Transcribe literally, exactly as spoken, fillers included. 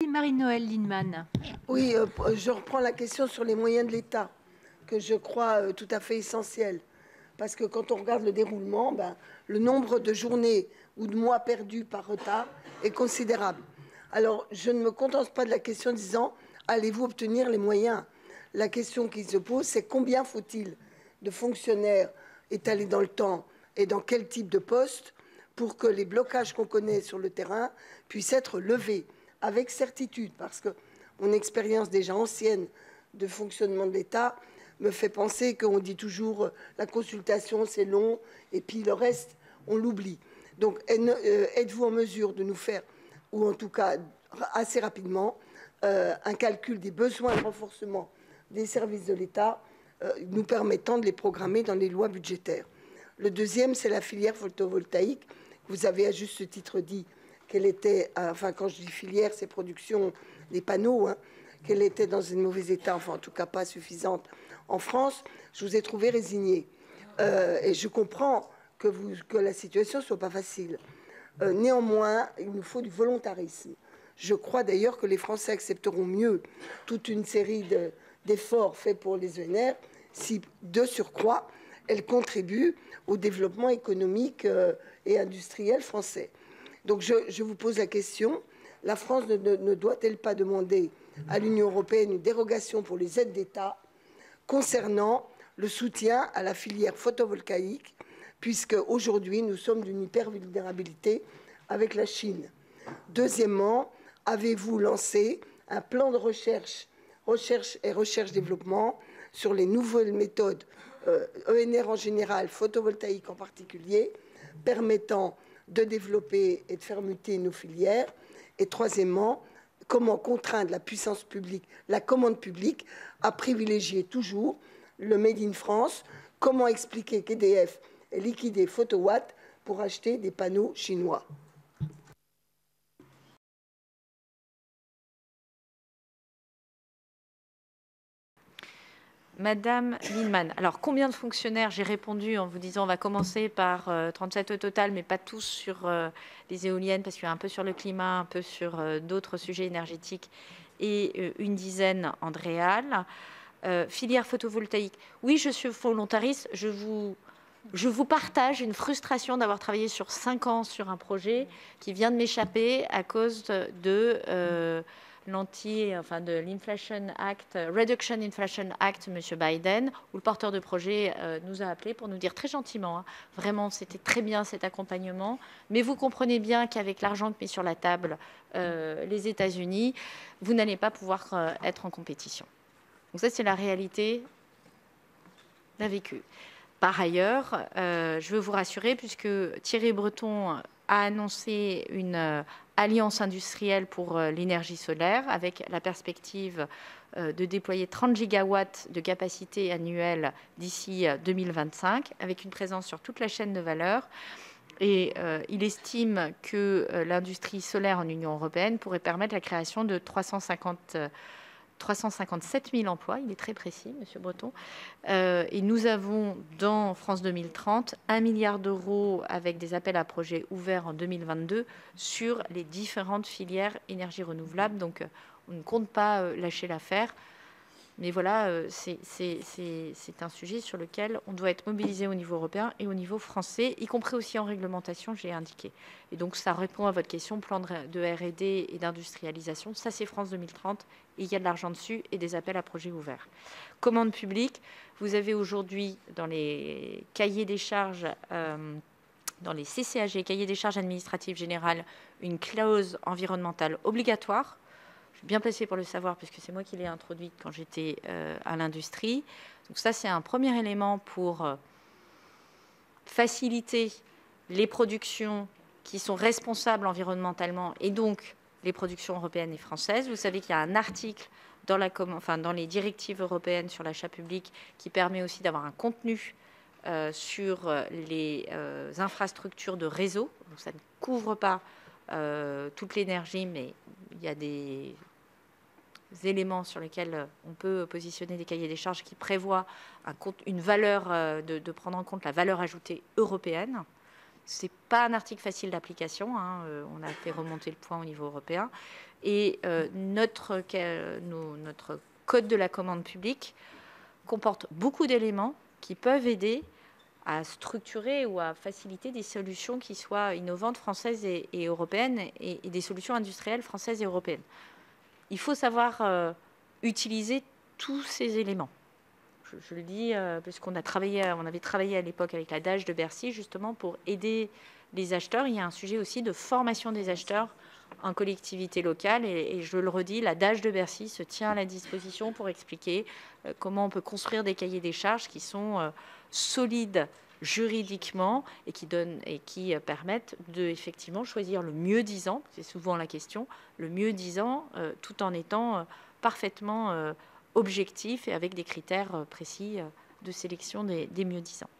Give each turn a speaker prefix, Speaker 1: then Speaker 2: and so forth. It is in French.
Speaker 1: Marie-Noëlle Lienemann.
Speaker 2: Oui, euh, je reprends la question sur les moyens de l'État, que je crois euh, tout à fait essentiel. Parce que quand on regarde le déroulement, ben, le nombre de journées ou de mois perdus par retard est considérable. Alors, je ne me contente pas de la question disant « allez-vous obtenir les moyens ?» La question qui se pose, c'est combien faut-il de fonctionnaires étalés dans le temps et dans quel type de poste pour que les blocages qu'on connaît sur le terrain puissent être levés avec certitude. Parce que mon expérience déjà ancienne de fonctionnement de l'État me fait penser qu'on dit toujours euh, la consultation c'est long et puis le reste on l'oublie. Donc euh, êtes-vous en mesure de nous faire, ou en tout cas assez rapidement, euh, un calcul des besoins de renforcement des services de l'État euh, nous permettant de les programmer dans les lois budgétaires. Le deuxième, c'est la filière photovoltaïque. Vous avez à juste titre dit qu'elle était, enfin quand je dis filière, c'est production des panneaux, hein, qu'elle était dans un mauvais état, enfin en tout cas pas suffisante en France. Je vous ai trouvé résigné. Euh, et je comprends que, vous, que la situation ne soit pas facile. Euh, néanmoins, il nous faut du volontarisme. Je crois d'ailleurs que les Français accepteront mieux toute une série d'efforts faits pour les E N R si, de surcroît, elles contribuent au développement économique euh, et industriel français. Donc je, je vous pose la question, la France ne, ne, ne doit-elle pas demander à l'Union européenne une dérogation pour les aides d'État concernant le soutien à la filière photovoltaïque, puisque aujourd'hui nous sommes d'une hypervulnérabilité avec la Chine. Deuxièmement, avez-vous lancé un plan de recherche, recherche et recherche-développement sur les nouvelles méthodes euh, E N R en général, photovoltaïque en particulier, permettant de développer et de faire muter nos filières? Et troisièmement, comment contraindre la puissance publique, la commande publique, à privilégier toujours le Made in France? Comment expliquer qu'E D F ait liquidé Photowatt pour acheter des panneaux chinois?
Speaker 1: Madame Lienemann, alors combien de fonctionnaires? J'ai répondu en vous disant on va commencer par euh, trente-sept au total, mais pas tous sur euh, les éoliennes, parce qu'il y a un peu sur le climat, un peu sur euh, d'autres sujets énergétiques, et euh, une dizaine en Dreal. Euh, filière photovoltaïque, oui, je suis volontariste, je vous, je vous partage une frustration d'avoir travaillé sur cinq ans sur un projet qui vient de m'échapper à cause de... Euh, l'anti, enfin de l'Inflation Act, Reduction Inflation Act, M. Biden, où le porteur de projet euh, nous a appelés pour nous dire très gentiment, hein, vraiment c'était très bien cet accompagnement, mais vous comprenez bien qu'avec l'argent que met sur la table euh, les États-Unis, vous n'allez pas pouvoir euh, être en compétition. Donc ça c'est la réalité d'un vécu. Par ailleurs, euh, je veux vous rassurer, puisque Thierry Breton a annoncé une euh, alliance industrielle pour euh, l'énergie solaire, avec la perspective euh, de déployer trente gigawatts de capacité annuelle d'ici euh, deux mille vingt-cinq, avec une présence sur toute la chaîne de valeur. Et euh, il estime que euh, l'industrie solaire en Union européenne pourrait permettre la création de trois cent cinquante euh, trois cent cinquante-sept mille emplois, il est très précis, Monsieur Breton. Euh, et nous avons dans France deux mille trente un milliard d'euros avec des appels à projets ouverts en deux mille vingt-deux sur les différentes filières énergie renouvelable. Donc, euh, on ne compte pas euh, lâcher l'affaire. Mais voilà, euh, c'est un sujet sur lequel on doit être mobilisé au niveau européen et au niveau français, y compris aussi en réglementation, j'ai indiqué. Et donc, ça répond à votre question, plan de R et D et d'industrialisation. Ça, c'est France deux mille trente. Et il y a de l'argent dessus et des appels à projets ouverts. Commande publique, vous avez aujourd'hui dans les cahiers des charges, euh, dans les C C A G, cahiers des charges administratives générales, une clause environnementale obligatoire. Je suis bien placée pour le savoir puisque c'est moi qui l'ai introduite quand j'étais euh, à l'industrie. Donc ça, c'est un premier élément pour euh, faciliter les productions qui sont responsables environnementalement et donc les productions européennes et françaises. Vous savez qu'il y a un article dans, la, enfin, dans les directives européennes sur l'achat public qui permet aussi d'avoir un contenu euh, sur les euh, infrastructures de réseau. Donc, ça ne couvre pas euh, toute l'énergie, mais il y a des éléments sur lesquels on peut positionner des cahiers des charges qui prévoient un compte, une valeur, de, de prendre en compte la valeur ajoutée européenne. Ce n'est pas un article facile d'application, hein, euh, on a fait remonter le point au niveau européen. Et euh, notre, euh, nos, notre code de la commande publique comporte beaucoup d'éléments qui peuvent aider à structurer ou à faciliter des solutions qui soient innovantes, françaises et, et européennes, et, et des solutions industrielles françaises et européennes. Il faut savoir euh, utiliser tous ces éléments. Je, je le dis euh, parce qu'on a travaillé, on avait travaillé à l'époque avec la D A G de Bercy, justement pour aider les acheteurs. Il y a un sujet aussi de formation des acheteurs en collectivité locale, et, et je le redis, la D A G de Bercy se tient à la disposition pour expliquer euh, comment on peut construire des cahiers des charges qui sont euh, solides juridiquement et qui donnent et qui euh, permettent de effectivement choisir le mieux disant, c'est souvent la question, le mieux disant, euh, tout en étant euh, parfaitement euh, objectif et avec des critères euh, précis euh, de sélection des, des mieux disants.